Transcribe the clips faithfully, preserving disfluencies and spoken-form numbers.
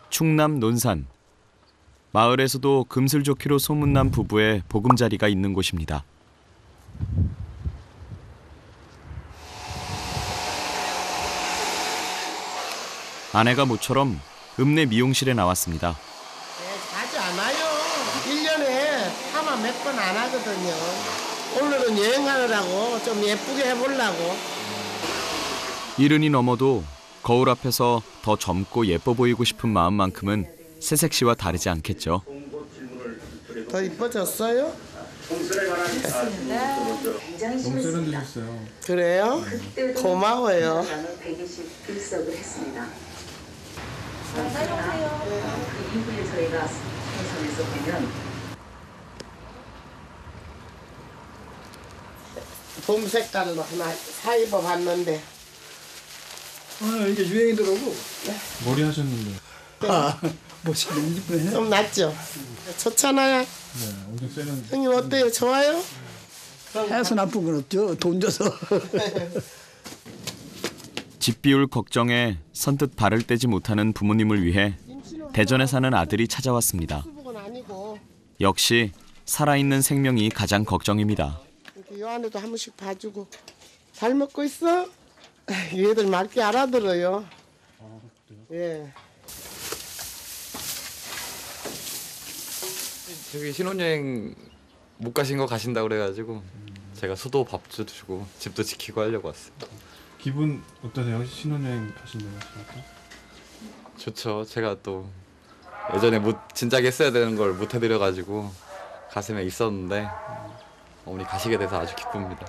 충남 논산. 마을에서도 금슬 좋기로 소문난 부부의 보금자리가 있는 곳입니다. 아내가 모처럼 읍내 미용실에 나왔습니다. 네, 자주 안 와요. 일 년에 파마 몇 번 안 하거든요. 오늘은 여행하느라고 좀 예쁘게 해보려고. 이른이 넘어도 거울 앞에서 더 젊고 예뻐 보이고 싶은 마음만큼은 새색 씨와 다르지 않겠죠. 더 이뻐졌어요? 너무 세련되셨어요. 그래요? 고마워요. 그 이후에 저희가 생선에서 보면 봄 색깔로 하나 사 입어봤는데. 아, 이게 유행이더라고. 머리 하셨는데. 아, 멋있는 이쁘네. 좀 낫죠? 좋잖아요. 네, 엄청 세련. 형님 어때요? 좋아요? 해서 나쁜 건 없죠. 돈 줘서. 집 비울 걱정에 선뜻 발을 떼지 못하는 부모님을 위해 대전에 사는 아들이 찾아왔습니다. 역시 살아있는 생명이 가장 걱정입니다. 이렇게 요 안에도 한 번씩 봐주고. 잘 먹고 있어? 얘들 맑게 알아들어요. 예. 저기 신혼여행 못 가신 거 가신다고 그래가지고 제가 수도 밥도 주고 집도 지키고 하려고 왔습니다. 기분 어떠세요? 신혼여행 가신다고 하시니까? 좋죠. 제가 또 예전에 못 진작에 했어야 되는 걸 못 해드려가지고 가슴에 있었는데 어머니 가시게 돼서 아주 기쁩니다.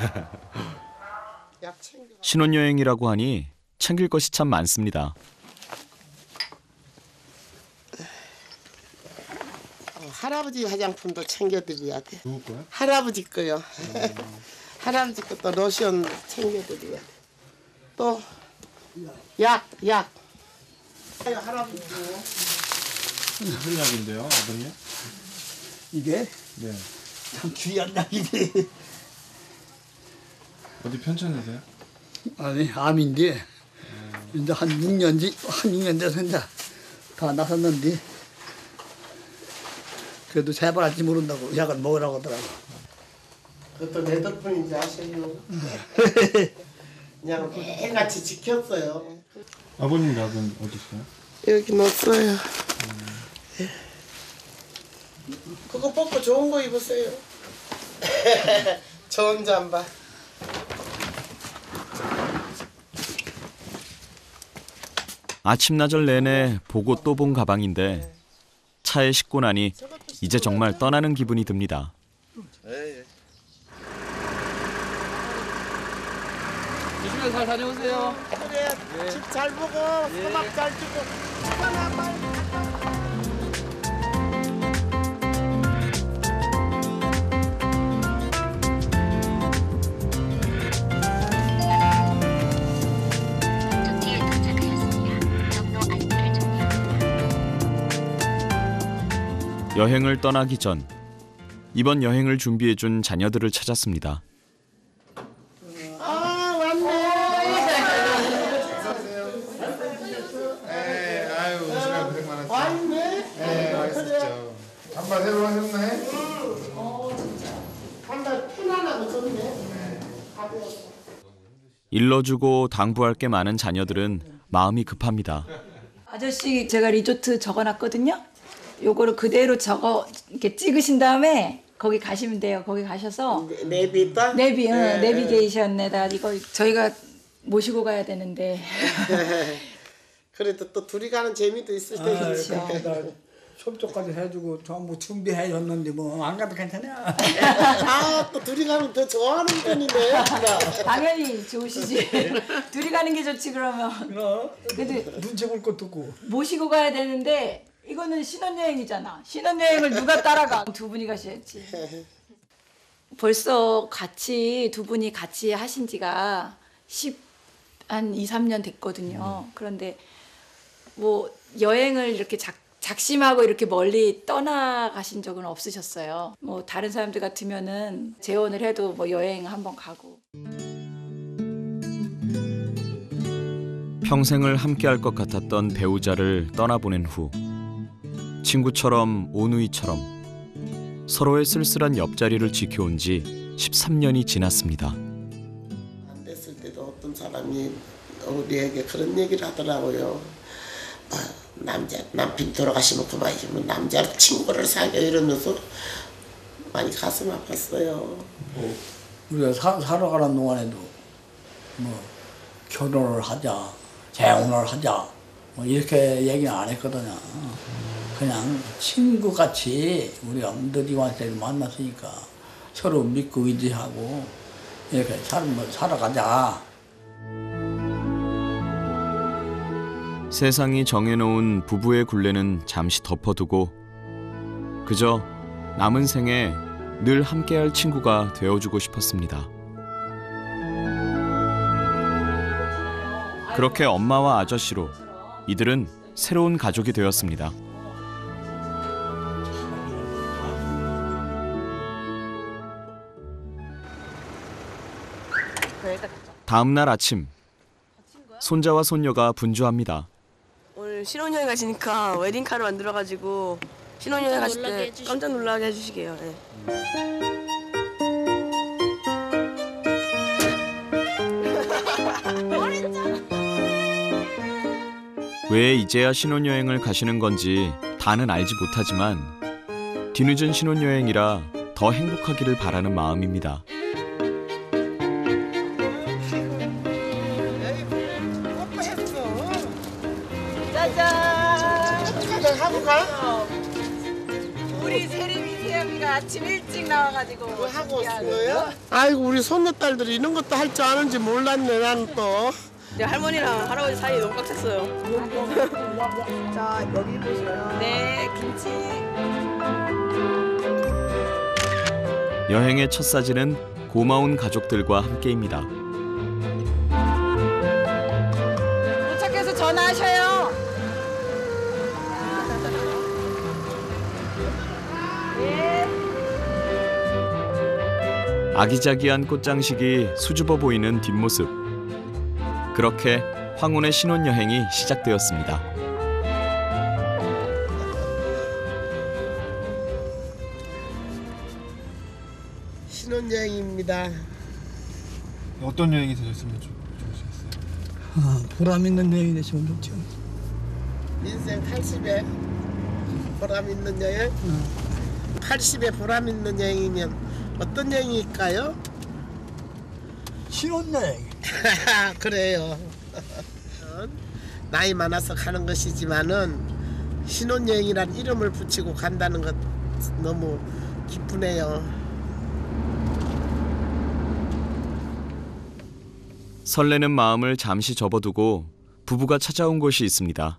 신혼여행이라고 하니 챙길 것이 참 많습니다. 할아버지 화장품도 챙겨드려야 돼. 누구 거야? 할아버지 거요. 음. 할아버지 것도 로션 챙겨드려야 돼. 또 약, 약. 할아버지 거. 무슨 약인데요, 아버님? 이게 네. 참 귀한 약이네. 어디 편찮으세요? 아니, 암인데 이제 한 육 년 뒤, 한 육 년 돼서 이제 다 나섰는데 그래도 재발할지 모른다고 약을 먹으라고 하더라고. 그것도 내 덕분인지 아세요. 그냥 매일같이 지켰어요. 아버님 약은 어디 있어요? 여기 넣었어요. 음. 그거 뽑고 좋은 거 입으세요. 좋은 잠바. 아침나절 내내 보고 또 본 가방인데 차에 싣고 나니 이제 정말 떠나는 기분이 듭니다. 조심해서 잘 다녀오세요. 그래, 집 잘 보고 소박 잘 주고 하나 빨리. 여행을 떠나기 전 이번 여행을 준비해준 자녀들을 찾았습니다. 아 왔네. 네, 아유 오시라 고생 많았어요. 왔네. 네, 맛있었죠. 한발 새로 하셨네. 한달 편안하고 좋네. 가벼워. 일러주고 당부할 게 많은 자녀들은 마음이 급합니다. 아저씨 제가 리조트 적어놨거든요. 요거를 그대로 적어 이렇게 찍으신 다음에 거기 가시면 돼요. 거기 가셔서 내비다. 내비, 응, 네. 내비게이션에다 이거 저희가 모시고 가야 되는데. 그래도 또 둘이 가는 재미도 있을 아, 테니까. 그러니까 손톱까지 해주고 전부 준비해 줬는데 뭐 안 가도 괜찮아. 아, 또 둘이 가면 더 좋아하는 편이네. 당연히 좋으시지. 둘이 가는 게 좋지 그러면. 근데 눈치 볼 것도 없고. 모시고 가야 되는데 이거는 신혼여행이잖아. 신혼여행을 누가 따라가? 두 분이 가셔야지. 벌써 같이 두 분이 같이 하신 지가 십, 한 이, 삼 년 됐거든요. 그런데 뭐 여행을 이렇게 작, 작심하고 이렇게 멀리 떠나가신 적은 없으셨어요. 뭐 다른 사람들 같으면은 재혼을 해도 뭐 여행 한번 가고. 평생을 함께할 것 같았던 배우자를 떠나보낸 후 친구처럼 오누이처럼 서로의 쓸쓸한 옆자리를 지켜온 지 십삼 년이 지났습니다. 안 됐을 때도 어떤 사람이 우리에게 그런 얘기를 하더라고요. 아, 남자 남편 돌아가시면 그만이면 남자 친구를 사귀어 이러면서 많이 가슴 아팠어요. 우리가 사, 살아가는 동안에도 뭐 결혼을 하자, 재혼을 하자 뭐 이렇게 얘기는 안 했거든요. 그냥 친구같이 우리가 엄두디관에서 만났으니까 서로 믿고 의지하고 이렇게 살, 뭐 살아가자. 세상이 정해놓은 부부의 굴레는 잠시 덮어두고 그저 남은 생에 늘 함께할 친구가 되어주고 싶었습니다. 그렇게 엄마와 아저씨로 이들은 새로운 가족이 되었습니다. 다음 날 아침, 손자와 손녀가 분주합니다. 오늘 신혼여행 가시니까 웨딩카드 만들어가지고 신혼여행 가실 때 깜짝 놀라게 해주시게요. 네. 왜 이제야 신혼여행을 가시는 건지 다는 알지 못하지만 뒤늦은 신혼여행이라 더 행복하기를 바라는 마음입니다. 짜잔! 하고 가? 우리 세림이 세영이가 아침 일찍 나와가지고 뭐 하고 왔어요? 아이고 우리 손녀딸들이 이런 것도 할 줄 아는지 몰랐네 나는 또. 네, 할머니랑 할아버지 사이 너무 꽉 찼어요. 자, 여기 보시면 네, 김치. 여행의 첫 사진은 고마운 가족들과 함께입니다. 도착해서 전화하셔요. 아기자기한 꽃장식이 수줍어 보이는 뒷모습. 그렇게 황혼의 신혼여행이 시작되었습니다. 신혼여행입니다. 어떤 여행이 되셨으면 좋, 좋으시겠어요? 아, 보람 있는 여행이 되시면 좋죠. 인생 팔십에 보람 있는 여행? 팔십에 보람 있는 여행이면 어떤 여행일까요? 신혼여행. 그래요. 나이 많아서 가는 것이지만은 신혼여행이란 이름을 붙이고 간다는 것 너무 기쁘네요. 설레는 마음을 잠시 접어두고 부부가 찾아온 곳이 있습니다.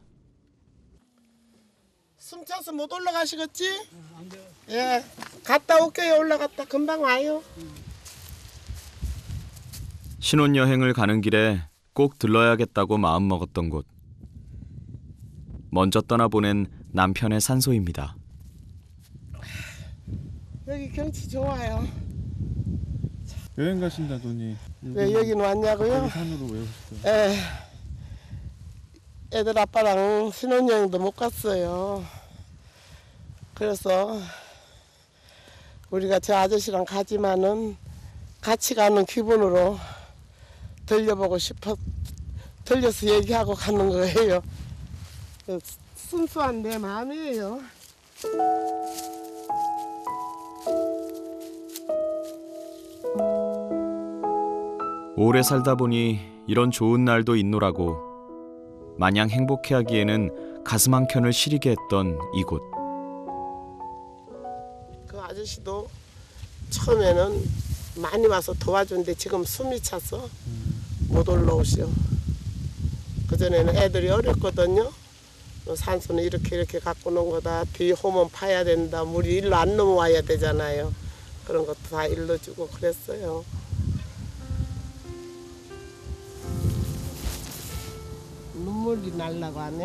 숨 차서 못 올라가시겠지? 예, 갔다 올게요. 올라갔다 금방 와요. 신혼여행을 가는 길에 꼭 들러야겠다고 마음먹었던 곳. 먼저 떠나보낸 남편의 산소입니다. 여기 경치 좋아요. 여행 가신다더니 왜 여긴 왔냐고요? 여기 산으로 왜 오셨어요? 에, 애들 아빠랑 신혼여행도 못 갔어요. 그래서 우리가 저 아저씨랑 가지만은 같이 가는 기분으로 들려보고 싶어 들려서 얘기하고 가는 거예요. 순수한 내 마음이에요. 오래 살다 보니 이런 좋은 날도 있노라고 마냥 행복해하기에는 가슴 한켠을 시리게 했던 이곳. 그 아저씨도 처음에는 많이 와서 도와준데 지금 숨이 차서 못 올라오시오. 그전에는 애들이 어렸거든요. 산소는 이렇게 이렇게 갖고 놓은 거다. 뒤 호문 파야 된다. 물이 일로 안 넘어와야 되잖아요. 그런 것도 다 일러주고 그랬어요. 눈물이 날라고 하네.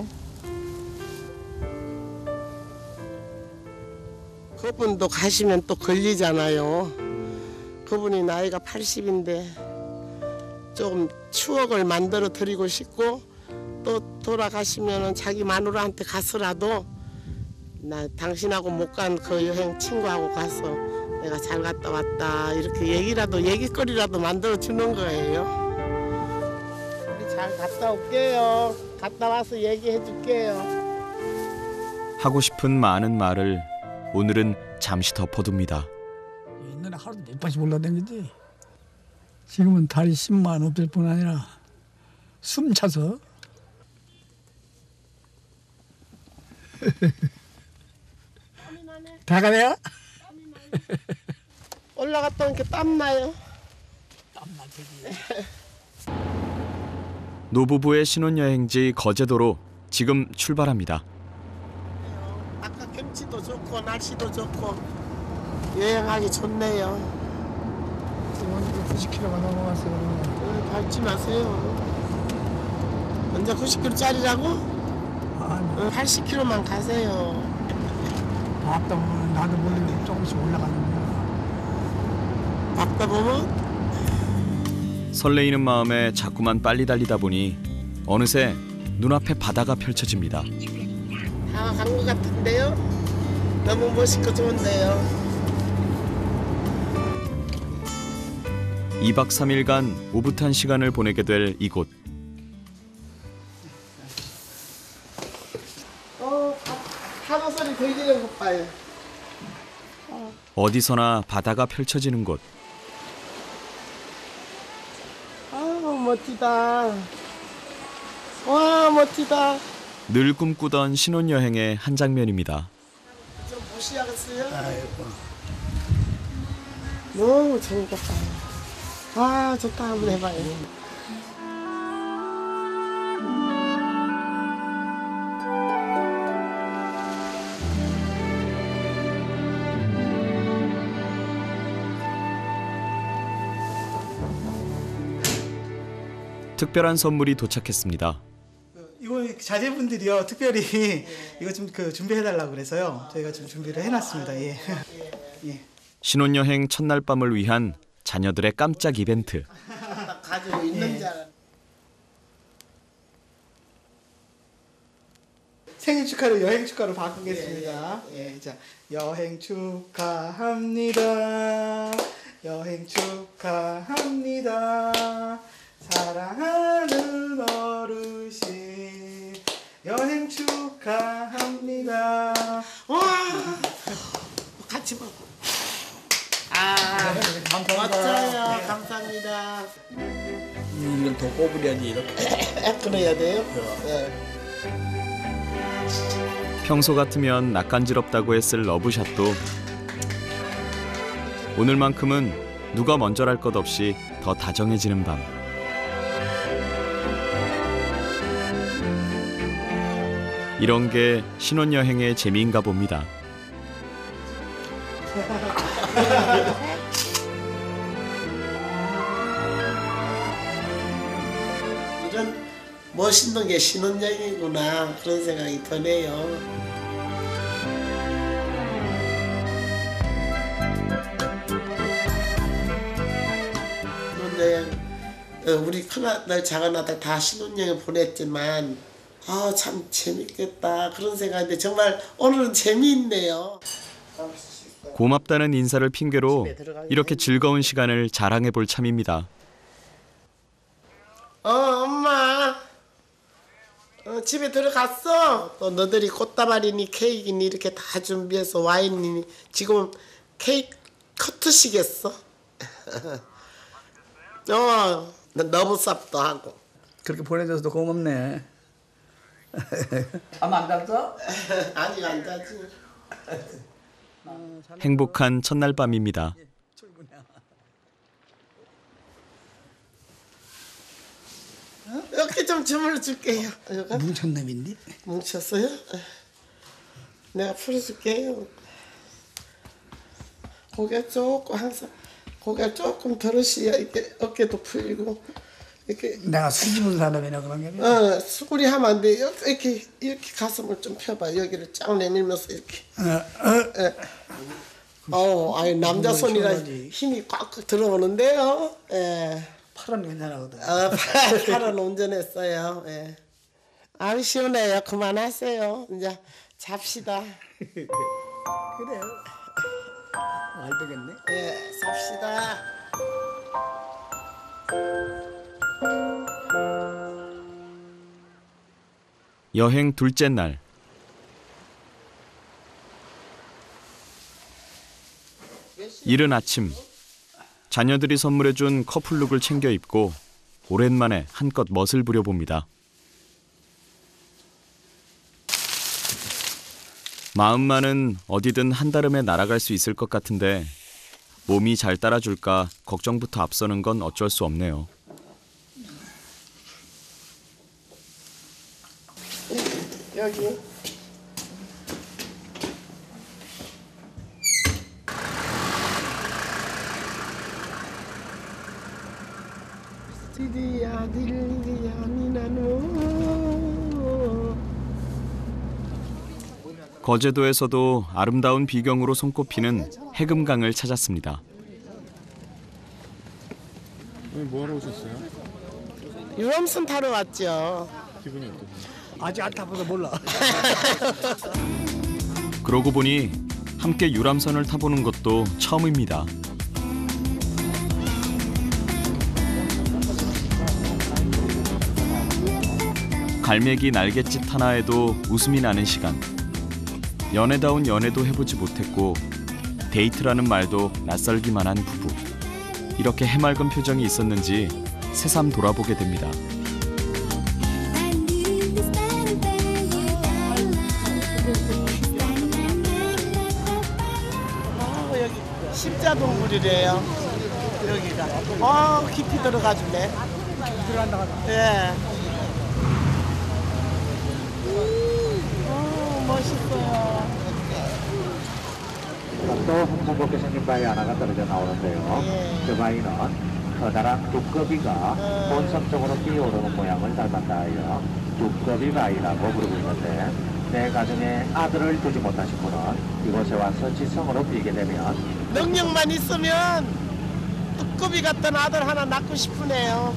그분도 가시면 또 걸리잖아요. 그분이 나이가 팔십인데 조금 추억을 만들어 드리고 싶고 또 돌아가시면은 자기 마누라한테 가서라도 나 당신하고 못 간 그 여행 친구하고 가서 내가 잘 갔다 왔다 이렇게 얘기라도 얘기거리라도 만들어 주는 거예요. 우리 잘 갔다 올게요. 갔다 와서 얘기해 줄게요. 하고 싶은 많은 말을 오늘은 잠시 덮어둡니다. 옛날에 하루도 몇 번씩 올라다니지. 지금은 다리 십만 없을 뿐 아니라 숨 차서. 다 가네요? 올라갔다 오니까 땀나요. 땀날 테지. 노부부의 신혼여행지 거제도로 지금 출발합니다. 아까 경치도 좋고 날씨도 좋고 여행하기 좋네요. 지금 구십 킬로미터가 넘어갔어요. 응, 밟지 마세요. 언제 구십 킬로미터짜리라고? 아니, 응, 팔십 킬로미터만 가세요. 밟다 보면 나도 모르게 조금씩 올라가는 거야. 밟다 보면 설레이는 마음에 자꾸만 빨리 달리다 보니 어느새 눈앞에 바다가 펼쳐집니다. 다 간 것 같은데요? 너무 멋있고 좋은데요. 이 박 삼 일간 오붓한 시간을 보내게 될 이곳. 어, 파도 소리 들리는 것 봐요. 어디서나 바다가 펼쳐지는 곳. 아, 멋지다. 와, 멋지다. 늘 꿈꾸던 신혼여행의 한 장면입니다. 좀 무시하겠어요? 너무 좋은 것 봐요. 와, 좋다. 한번 해봐요. 특별한 선물이 도착했습니다. 이거 자제분들이요 특별히 이거 좀 그 준비해 달라고 그래서요 저희가 좀 준비를 해놨습니다. 예. 예. 신혼여행 첫날 밤을 위한 자녀들의 깜짝 이벤트. 가지고 있는 줄 알아. 생일 축하로 여행 축하로 바꾸겠습니다. 예, 예. 자 여행 축하합니다. 여행 축하합니다. 사랑하는 어르신 여행 축하합니다. 와, 같이 먹어. 아, 멋져요. 감사합니다. 이걸 더 꼬부려야지 이렇게. 그래야 돼요? 네. 평소 같으면 낯간지럽다고 했을 러브샷도 오늘만큼은 누가 먼저랄 것 없이 더 다정해지는 밤. 이런 게 신혼여행의 재미인가 봅니다. 이런 멋있는 게 신혼여행이구나 그런 생각이 드네요. 신혼여행 우리 큰아들 작은아들 다 신혼여행 보냈지만 아, 참 재밌겠다 그런 생각인데 정말 오늘은 재미있네요. 고맙다는 인사를 핑계로 이렇게 즐거운 시간을 자랑해 볼 참입니다. 어, 엄마. 어, 집에 들어갔어. 또 너들이 꽃다발이니 케이크니 이렇게 다 준비해서 와인이니 지금 케이크 커트시겠어? 어, 너브삽도 하고. 그렇게 보내줘서 고맙네. 잠 안 잤어? 아직 안 자지. 행복한 첫날 밤입니다. 이렇게 좀 주물러 줄게요. 뭉쳤 놈인데? 뭉쳤어요? 내가 풀어줄게요. 고개 조금 항상 고개 조금 들으셔야 이렇게 어깨도 풀리고 이렇게. 내가 수줍은 사람이라 그런 게 아니라. 어, 수구리 하면 안 돼. 이렇게 이렇게 가슴을 좀 펴봐. 여기를 쫙 내밀면서 이렇게. 어, 어, 아니 남자 손이라 힘이 꽉 들어오는데요. 예. 팔은 괜찮거든. 어, 팔, 팔은 온전했어요. 예. 아유 시원해요. 그만하세요. 이제 잡시다. 그래요. 안 되겠네. 예, 잡시다. 여행 둘째 날. 이른 아침, 자녀들이 선물해준 커플룩을 챙겨 입고 오랜만에 한껏 멋을 부려봅니다. 마음만은 어디든 한달음에 날아갈 수 있을 것 같은데 몸이 잘 따라줄까 걱정부터 앞서는 건 어쩔 수 없네요. 여기. 디디야 딜리야 미나노. 거제도에서도 아름다운 비경으로 손꼽히는 해금강을 찾았습니다. 오늘 뭐 하러 오셨어요? 유람선 타러 왔죠. 기분이 어떠세요? 아직 안 타봐서 몰라. 그러고 보니 함께 유람선을 타보는 것도 처음입니다. 갈매기 날갯짓 하나에도 웃음이 나는 시간. 연애다운 연애도 해보지 못했고 데이트라는 말도 낯설기만 한 부부. 이렇게 해맑은 표정이 있었는지 새삼 돌아보게 됩니다. 어, 여기 십자동굴이래요. 여기가. 어, 깊이 들어가주네. 들어간다 가다. 예. 어, 멋있어요. 또 홍콩국에 생긴 바위 하나가 떨어져 나오는데요. 예. 그 바위는 커다란 두꺼비가 본섬 쪽으로 뛰어오르는 모양을 닮았다 하여 두꺼비 바위라고 부르고 있는데 내 가정에 아들을 두지 못하신 분은 이곳에 와서 지성으로 빌게 되면 능력만 있으면 두꺼비 같은 아들 하나 낳고 싶으네요.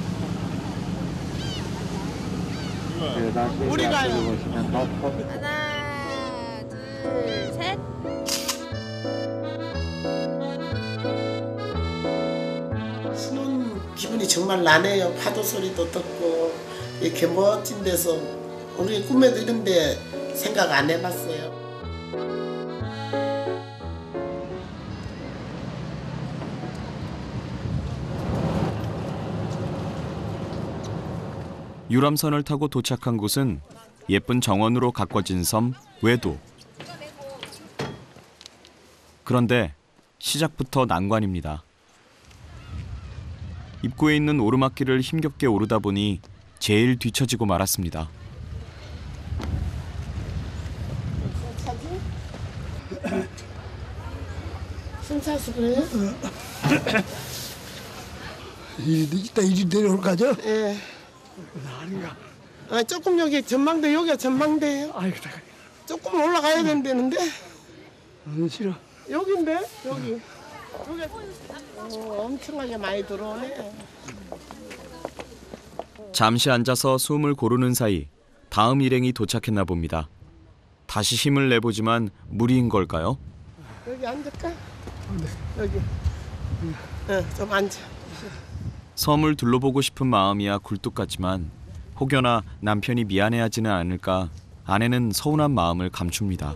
그다시 우리가요. 보시면 높은 하나, 둘, 셋. 신혼 기분이 정말 나네요. 파도 소리도 듣고 이렇게 멋진 데서 우리 꿈에도 이런 데 생각 안 해봤어요. 유람선을 타고 도착한 곳은 예쁜 정원으로 가꿔진 섬 외도. 그런데 시작부터 난관입니다. 입구에 있는 오르막길을 힘겹게 오르다 보니 제일 뒤처지고 말았습니다. 숨 차서 그래요? 이따 이리 내려올 가죠? 예. 아닌가? 아, 조금 여기 전망대, 여기가 전망대예요. 아이고, 조금 올라가야 된다는데. 안 싫어. 여긴데? 여기. 여기 어, 엄청나게 많이 들어오네. 잠시 앉아서 숨을 고르는 사이 다음 일행이 도착했나 봅니다. 다시 힘을 내보지만 무리인 걸까요? 여기 앉을까? 여기. 어, 좀 앉아. 섬을 둘러보고 싶은 마음이야 굴뚝 같지만 혹여나 남편이 미안해하지는 않을까 아내는 서운한 마음을 감춥니다.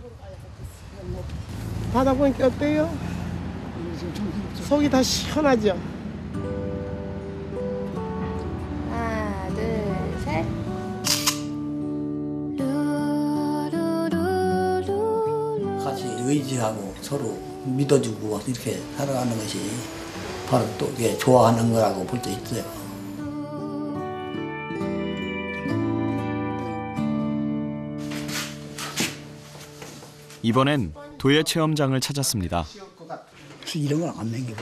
바다 보니까 어때요? 속이 다 시원하죠? 하나, 둘, 셋. 같이 의지하고 서로 믿어주고 이렇게 살아가는 것이 바로 또 이게 좋아하는 거라고 볼 수 있어요. 이번엔 도예 체험장을 찾았습니다. 그래서 이런 건 안 남기고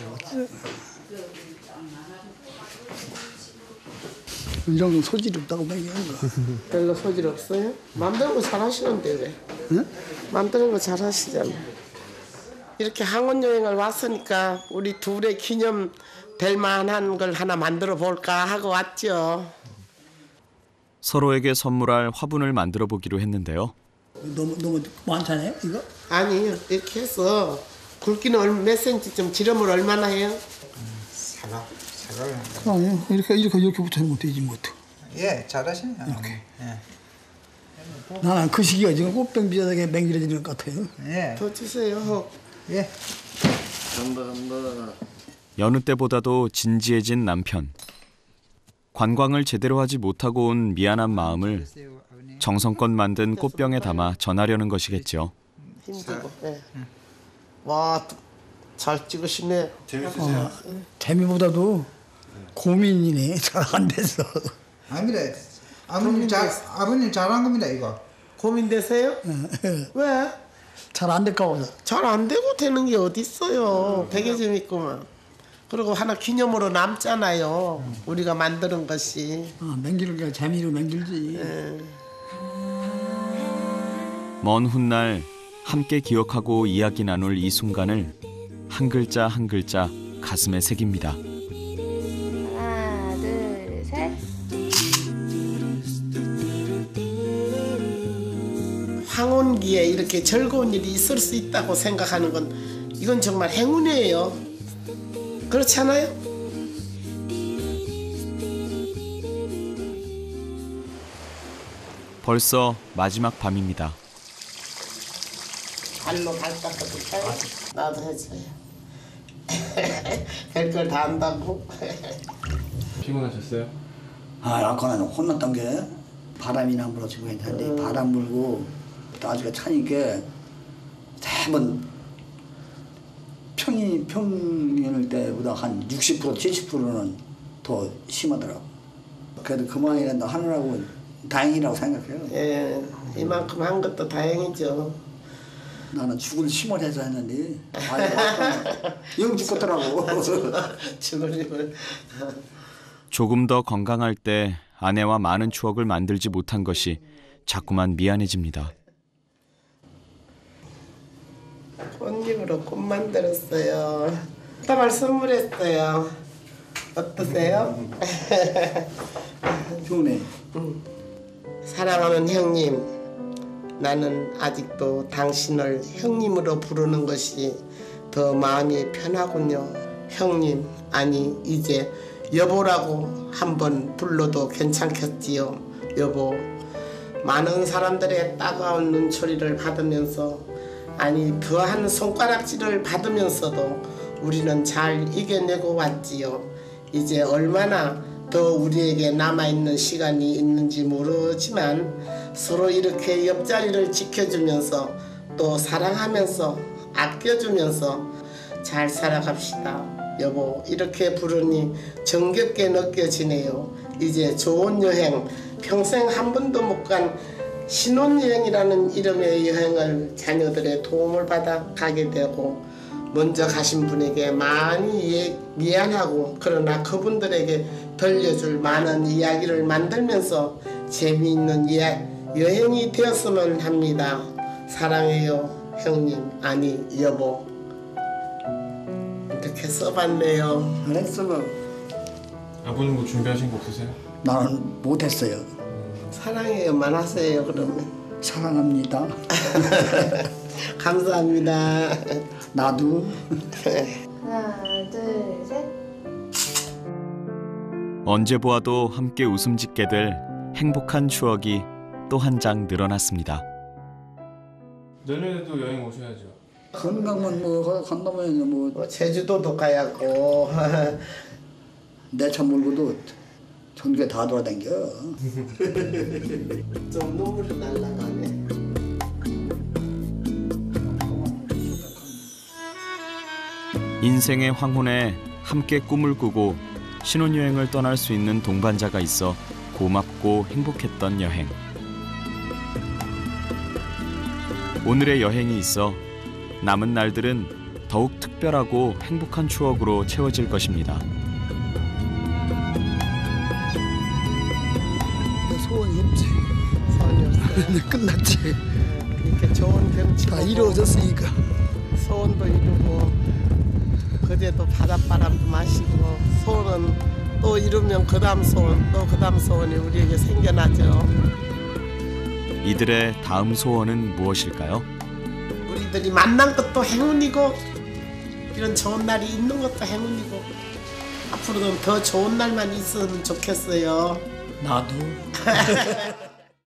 이 정도 소질이 없다고 남기는 거. 별로 소질 없어요? 맘대로 잘하시는데 왜? 응? 맘대로 잘하시잖아. 이렇게 항원 여행을 왔으니까 우리 둘의 기념 될 만한 걸 하나 만들어 볼까 하고 왔죠. 서로에게 선물할 화분을 만들어 보기로 했는데요. 너무 너무 많잖아요, 이거? 아니 이렇게 해서 굵기는 얼- 몇 센치쯤 지름을 얼마나 해요? 사과, 사과를. 아니요, 이렇게 이렇게 이렇게 붙여놓으면 되지 뭐. 예, 잘하시네요. 이렇게. 예. 나는 그 시기가 지금 꽃병 비자하게 맹길해지는 것 같아요. 예. 더 주세요. 예. 여느 때보다도 진지해진 남편. 관광을 제대로 하지 못하고 온 미안한 마음을 정성껏 만든 꽃병에 담아 전하려는 것이겠죠. 힘들고. 네. 와, 잘 찍으시네. 재밌으세요? 어, 재미보다도 고민이네. 잘 안 돼서. 아닙니다. 아버님 잘 아버님 잘한 겁니다 이거. 고민되세요? 왜? 잘 안 될까 봐. 잘 안 되고 되는 게 어디 있어요. 되게 재밌구만. 그리고 하나 기념으로 남잖아요. 우리가 만드는 것이. 아, 맹기는 게 재미로 맹길지. 네. 먼 훗날 함께 기억하고 이야기 나눌 이 순간을 한 글자 한 글자 가슴에 새깁니다. 하나, 둘, 셋. 황혼기에 이렇게 즐거운 일이 있을 수 있다고 생각하는 건 이건 정말 행운이에요. 그렇지 않아요? 벌써 마지막 밤입니다. 발로 발 닦아줄까요? 나도 해줘요. 별걸 다 한다고. 피곤하셨어요? 아, 아까는 혼났던 게 바람이나 안 불어주고 괜찮은데 음. 바람 불고 나중에 차니까 대부분 평일 평일 때보다 한 육십 퍼센트 칠십 퍼센트는 더 심하더라고. 그래도 그만이라도 하느라고 다행이라고 생각해요. 예, 이만큼 한 것도 다행이죠. 나는 죽을 힘을 해서 했는데 영 죽겠더라고. 죽을 힘을. 조금 더 건강할 때 아내와 많은 추억을 만들지 못한 것이 자꾸만 미안해집니다. 꽃잎으로 꽃 만들었어요. 다발 선물했어요. 어떠세요? 좋네. 사랑하는 형님, 나는 아직도 당신을 형님으로 부르는 것이 더 마음이 편하군요. 형님, 아니 이제 여보라고 한번 불러도 괜찮겠지요. 여보, 많은 사람들의 따가운 눈초리를 받으면서, 아니 더한 손가락질을 받으면서도 우리는 잘 이겨내고 왔지요. 이제 얼마나 더 우리에게 남아있는 시간이 있는지 모르지만 서로 이렇게 옆자리를 지켜주면서 또 사랑하면서 아껴주면서 잘 살아갑시다. 여보, 이렇게 부르니 정겹게 느껴지네요. 이제 좋은 여행, 평생 한 번도 못 간 신혼여행이라는 이름의 여행을 자녀들의 도움을 받아 가게 되고, 먼저 가신 분에게 많이 예, 미안하고 그러나 그분들에게 들려줄 많은 이야기를 만들면서 재미있는 이야, 여행이 되었으면 합니다. 사랑해요 형님, 아니 여보. 이렇게 써봤네요. 그래 써봐. 아버님 뭐 준비하신 거 없으세요? 나는 못했어요. 사랑해요만 하세요 그러면. 사랑합니다. 감사합니다. 나도. 하나, 둘, 셋. 언제 보아도 함께 웃음 짓게 될 행복한 추억이 또 한 장 늘어났습니다. 내년에도 여행 오셔야죠. 건강만 뭐 간다면 뭐 뭐 제주도도 가야고. 내 차 몰고도 전국에 다 돌아다녀. 좀 눈물이 날라가네. 인생의 황혼에 함께 꿈을 꾸고 신혼여행을 떠날 수 있는 동반자가 있어 고맙고 행복했던 여행. 오늘의 여행이 있어 남은 날들은 더욱 특별하고 행복한 추억으로 채워질 것입니다. 소원이 없지. 소원이 없어요. 끝났지. 이렇게 좋은 경치 다 이루어졌으니까. 소원도 이루고 그제도 바닷바람도 마시고 소원은 또 이루면 그 다음 소원, 또 그 다음 소원이 우리에게 생겨나죠. 이들의 다음 소원은 무엇일까요? 우리들이 만난 것도 행운이고 이런 좋은 날이 있는 것도 행운이고 앞으로도 더 좋은 날만 있으면 좋겠어요. 나도.